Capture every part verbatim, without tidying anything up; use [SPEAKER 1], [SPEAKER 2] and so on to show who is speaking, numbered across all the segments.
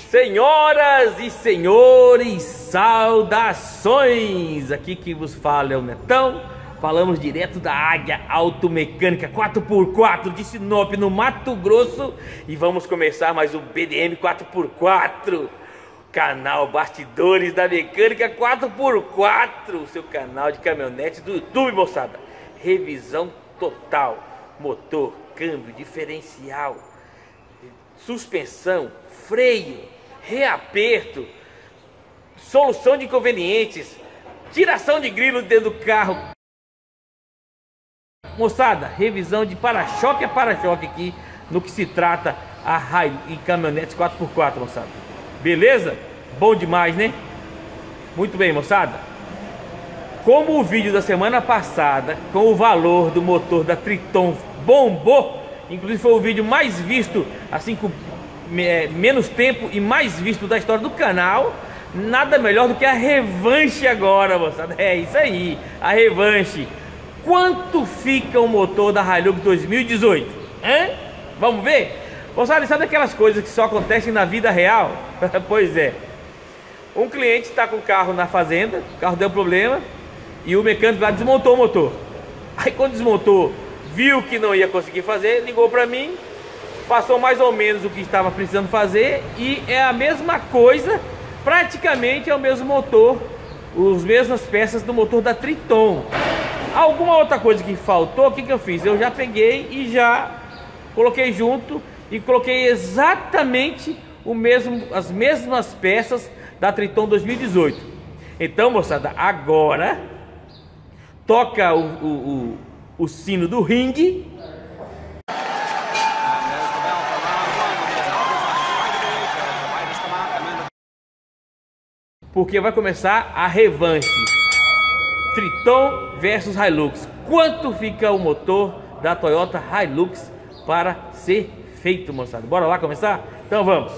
[SPEAKER 1] Senhoras e senhores, saudações! Aqui que vos fala é o Netão. Falamos direto da Águia Automecânica quatro por quatro de Sinop, no Mato Grosso. E vamos começar mais um B D M quatro por quatro, canal Bastidores da Mecânica quatro por quatro, seu canal de caminhonete do YouTube, moçada. Revisão total, motor, câmbio, diferencial, suspensão, freio, reaperto, solução de inconvenientes, tiração de grilo dentro do carro. Moçada, revisão de para-choque a para-choque aqui no que se trata a raio e caminhonetes quatro por quatro, moçada. Beleza? Bom demais, né? Muito bem, moçada. Como o vídeo da semana passada com o valor do motor da Triton bombou, inclusive foi o vídeo mais visto, assim, com é, menos tempo e mais visto da história do canal, nada melhor do que a revanche agora, moçada. É isso aí, a revanche. Quanto fica o motor da Hilux dois mil e dezoito? Hã? Vamos ver? Moçada, sabe aquelas coisas que só acontecem na vida real? Pois é. Um cliente está com o carro na fazenda, o carro deu problema e o mecânico lá desmontou o motor. Aí quando desmontou, viu que não ia conseguir fazer, ligou para mim, passou mais ou menos o que estava precisando fazer e é a mesma coisa, praticamente é o mesmo motor, as mesmas peças do motor da Triton. Alguma outra coisa que faltou, o que que eu fiz? Eu já peguei e já coloquei junto e coloquei exatamente o mesmo, as mesmas peças da Triton dois mil e dezoito. Então, moçada, agora toca o, o, o, o sino do ringue. Porque vai começar a revanche. Triton versus Hilux. Quanto fica o motor da Toyota Hilux para ser feito, moçada? Bora lá começar? Então vamos.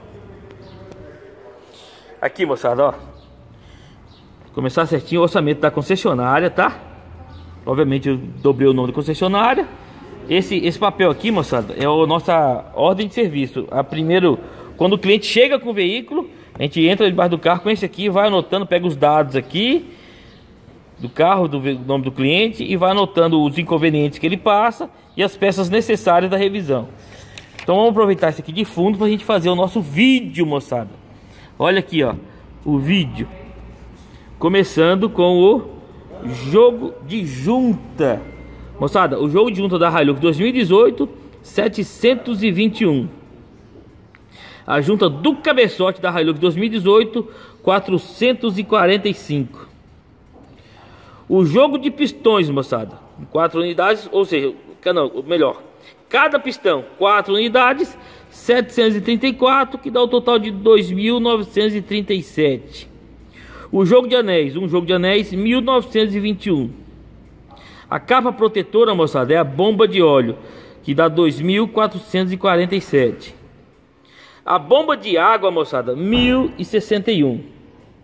[SPEAKER 1] Aqui, moçada, ó. Começar certinho o orçamento da concessionária, tá? Obviamente eu dobrei o nome da concessionária. Esse, esse papel aqui, moçada, é a nossa ordem de serviço. A primeiro, quando o cliente chega com o veículo, a gente entra debaixo do carro com esse aqui, vai anotando, pega os dados aqui do carro, do nome do cliente, e vai anotando os inconvenientes que ele passa e as peças necessárias da revisão. Então vamos aproveitar isso aqui de fundo para a gente fazer o nosso vídeo, moçada. Olha aqui, ó, o vídeo. Começando com o jogo de junta. Moçada, o jogo de junta da Hilux dois mil e dezoito, setecentos e vinte e um. A junta do cabeçote da Hilux dois mil e dezoito, quatrocentos e quarenta e cinco. O jogo de pistões, moçada, quatro unidades, ou seja, não, melhor, cada pistão quatro unidades, setecentos e trinta e quatro, que dá o total de dois mil novecentos e trinta e sete. O jogo de anéis, um jogo de anéis, mil novecentos e vinte e um. A capa protetora, moçada, é a bomba de óleo, que dá dois mil quatrocentos e quarenta e sete. A bomba de água, moçada, mil e sessenta e um.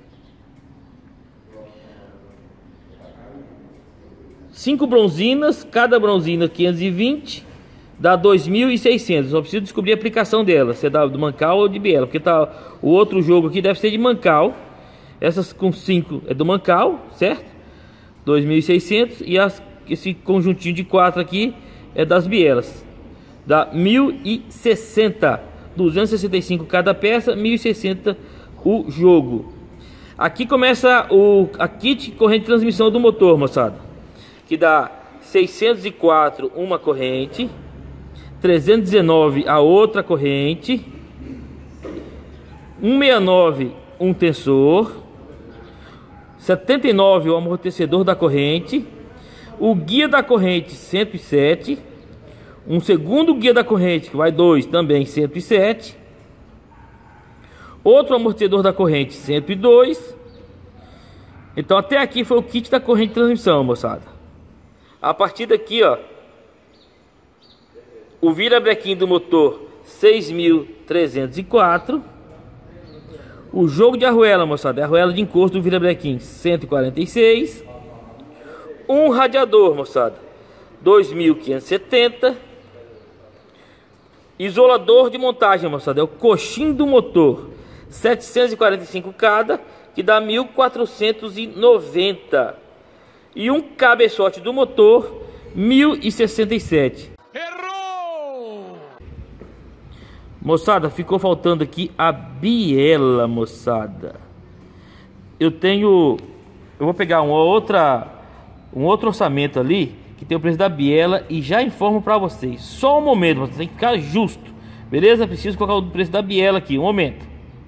[SPEAKER 1] Cinco bronzinas, cada bronzina quinhentos e vinte, dá dois mil e seiscentos. Só preciso descobrir a aplicação dela, se é do Mancal ou de Biela, porque tá, o outro jogo aqui deve ser de Mancal. Essas com cinco é do Mancal, certo? dois mil e seiscentos. E as, esse conjuntinho de quatro aqui é das Bielas, dá mil e sessenta. duzentos e sessenta e cinco cada peça, mil e sessenta o jogo. Aqui começa o, a kit corrente de transmissão do motor, moçada, que dá seiscentos e quatro uma corrente, trezentos e dezenove a outra corrente, cento e sessenta e nove um tensor, setenta e nove o amortecedor da corrente, o guia da corrente cento e sete, um segundo guia da corrente que vai dois, também cento e sete, outro amortecedor da corrente cento e dois. Então até aqui foi o kit da corrente de transmissão, moçada. A partir daqui, ó, o virabrequim do motor seis mil trezentos e quatro. O jogo de arruela, moçada, é a arruela de encosto do virabrequim cento e quarenta e seis. Um radiador, moçada, dois mil quinhentos e setenta. Isolador de montagem, moçada, é o coxim do motor, setecentos e quarenta e cinco cada, que dá mil quatrocentos e noventa. E um cabeçote do motor, mil e sessenta e sete. Errou! Moçada, ficou faltando aqui a biela, moçada. Eu tenho... Eu vou pegar uma outra, um outro orçamento ali, que tem o preço da biela, e já informo para vocês. Só um momento, você tem que ficar justo. Beleza? Preciso colocar o preço da biela aqui, um momento.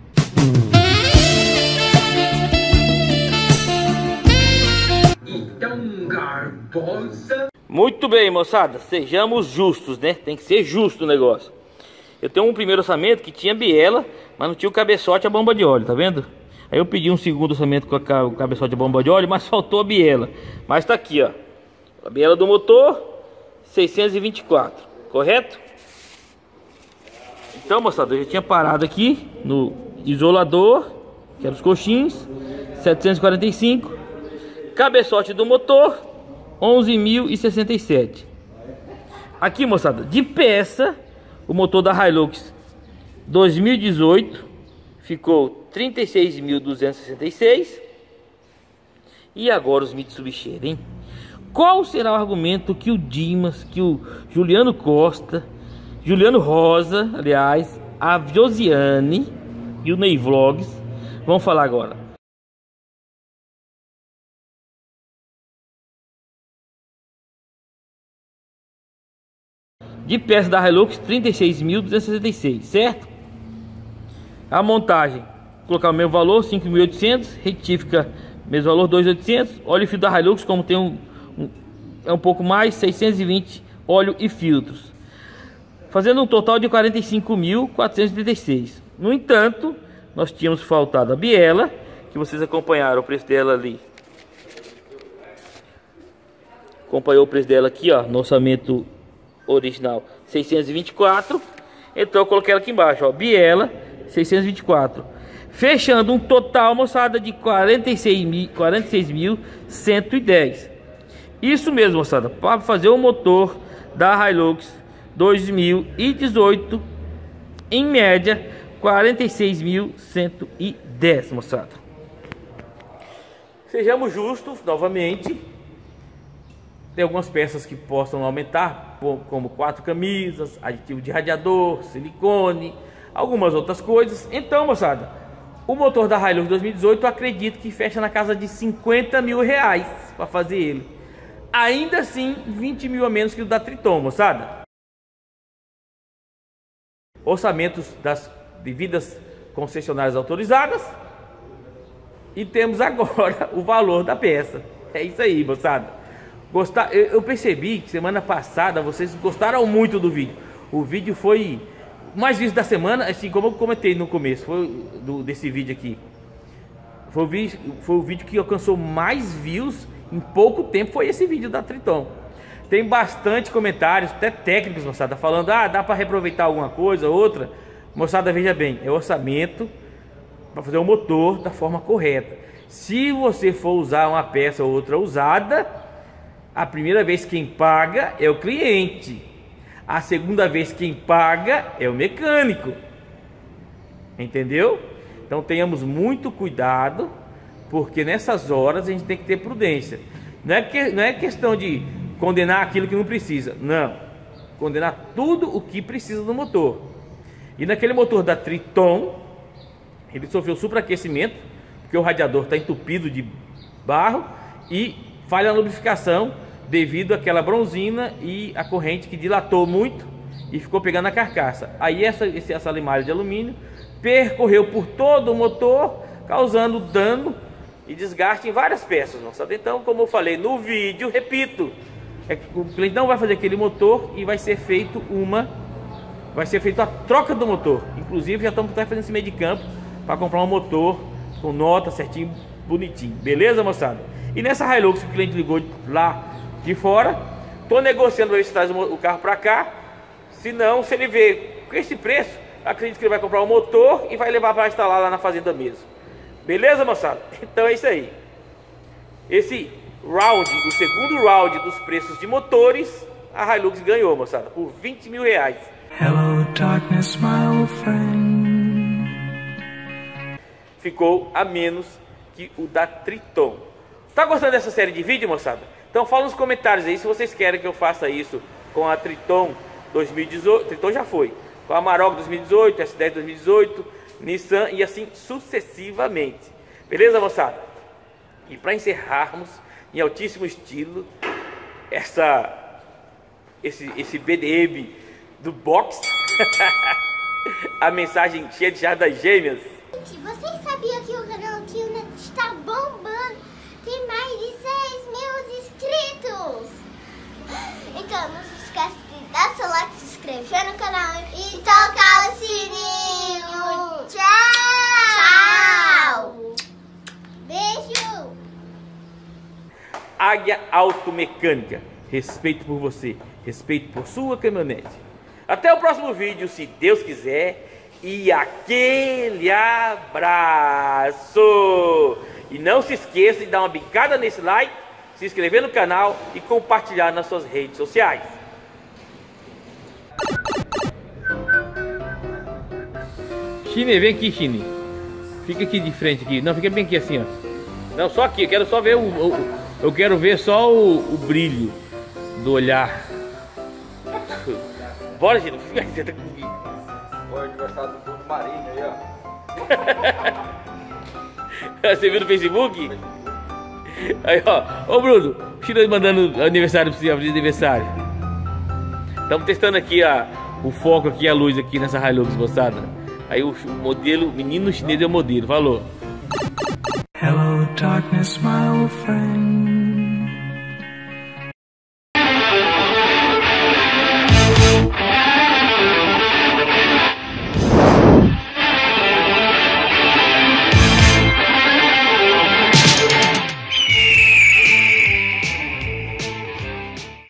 [SPEAKER 1] Muito bem, moçada, sejamos justos, né? Tem que ser justo o negócio. Eu tenho um primeiro orçamento que tinha biela, mas não tinha o cabeçote e a bomba de óleo, tá vendo? Aí eu pedi um segundo orçamento com a, o cabeçote e a bomba de óleo, mas faltou a biela. Mas tá aqui, ó. A biela do motor, seiscentos e vinte e quatro, correto? Então, moçada, eu já tinha parado aqui no isolador, que era os coxins, setecentos e quarenta e cinco. Cabeçote do motor, onze mil e sessenta e sete. Aqui, moçada, de peça, o motor da Hilux dois mil e dezoito ficou trinta e seis mil duzentos e sessenta e seis. E agora os Mitsubishi, hein? Qual será o argumento que o Dimas, que o Juliano Costa, Juliano Rosa, aliás, a Josiane e o Ney Vlogs vão falar agora? De peça da Hilux, trinta e seis mil duzentos e sessenta e seis, certo? A montagem, colocar o mesmo valor, cinco mil e oitocentos, retífica, mesmo valor, dois mil e oitocentos. Óleo e filtro da Hilux, como tem um, um, é um pouco mais, seiscentos e vinte, óleo e filtros. Fazendo um total de quarenta e cinco mil quatrocentos e trinta e seis. No entanto, nós tínhamos faltado a biela, que vocês acompanharam o preço dela ali. Acompanhou o preço dela aqui, ó, no orçamento original, seiscentos e vinte e quatro. Então eu coloquei ela aqui embaixo, ó, biela, seiscentos e vinte e quatro, fechando um total, moçada, de quarenta e seis mil cento e dez. Isso mesmo, moçada, para fazer o motor da Hilux dois mil e dezoito, em média quarenta e seis mil cento e dez, moçada. Sejamos justos novamente. Tem algumas peças que possam aumentar, como quatro camisas, aditivo de radiador, silicone, algumas outras coisas. Então, moçada, o motor da Hilux dois mil e dezoito, eu acredito que fecha na casa de cinquenta mil reais para fazer ele. Ainda assim, vinte mil a menos que o da Triton, moçada. Orçamentos das devidas concessionárias autorizadas. E temos agora o valor da peça. É isso aí, moçada. Gostar, eu, eu percebi que semana passada vocês gostaram muito do vídeo. O vídeo foi mais visto da semana, assim como eu comentei no começo, foi do, desse vídeo aqui. Foi o, vídeo, foi o vídeo que alcançou mais views em pouco tempo, foi esse vídeo da Triton. Tem bastante comentários, até técnicos, moçada, falando, ah, dá para reaproveitar alguma coisa, outra. Moçada, veja bem, é orçamento para fazer o motor da forma correta. Se você for usar uma peça ou outra usada, a primeira vez quem paga é o cliente. A segunda vez quem paga é o mecânico. Entendeu? Então tenhamos muito cuidado, porque nessas horas a gente tem que ter prudência. Não é, que, não é questão de condenar aquilo que não precisa. Não. Condenar tudo o que precisa do motor. E naquele motor da Triton, ele sofreu superaquecimento, porque o radiador está entupido de barro e falha na lubrificação devido àquela bronzina e a corrente que dilatou muito e ficou pegando a carcaça. Aí essa, essa limalha de alumínio percorreu por todo o motor, causando dano e desgaste em várias peças, moçada. Então, como eu falei no vídeo, repito, é que o cliente não vai fazer aquele motor e vai ser feito uma vai ser feita a troca do motor. Inclusive já estamos fazendo esse meio de campo para comprar um motor com nota certinho, bonitinho, beleza, moçada? E nessa Hilux que o cliente ligou lá de fora, tô negociando para ver se traz o carro para cá. Se não, se ele vê com esse preço, acredito que ele vai comprar um motor e vai levar para instalar lá na fazenda mesmo. Beleza, moçada? Então é isso aí. Esse round, o segundo round dos preços de motores, a Hilux ganhou, moçada, por vinte mil reais. Hello, darkness, my old friend. ficou a menos que o da Triton. Tá gostando dessa série de vídeo, moçada? Então fala nos comentários aí se vocês querem que eu faça isso com a Triton dois mil e dezoito, Triton já foi, com a Amarok dois mil e dezoito, S dez dois mil e dezoito, Nissan e assim sucessivamente. Beleza, moçada? E para encerrarmos em altíssimo estilo essa esse esse B D M do box, a mensagem cheia de jardas gêmeas.
[SPEAKER 2] Vocês sabiam que o canal Tio está bombando? Tem mais de seis mil inscritos. Então não se esquece de dar seu like, se inscrever no canal e tocar o sininho. Tchau! Tchau! Beijo!
[SPEAKER 1] Águia Automecânica, respeito por você, respeito por sua caminhonete. Até o próximo vídeo, se Deus quiser. E aquele abraço! E não se esqueça de dar uma bicada nesse like, se inscrever no canal e compartilhar nas suas redes sociais. Chine, vem aqui, Chine. Fica aqui de frente aqui. Não, fica bem aqui assim, ó. Não, só aqui. Eu quero só ver o... o eu quero ver só o, o brilho do olhar. Bora, Chine. Fica aqui.
[SPEAKER 3] Pode gostar do fundo marinho aí, ó.
[SPEAKER 1] Você viu no Facebook? Aí, ó. Ô, Bruno, o Chino mandando aniversário pra você, de aniversário. Estamos testando aqui a, o foco aqui, a luz aqui nessa Hilux, moçada. Aí o modelo, menino chinês é o modelo, falou.
[SPEAKER 4] Hello darkness, my old friend.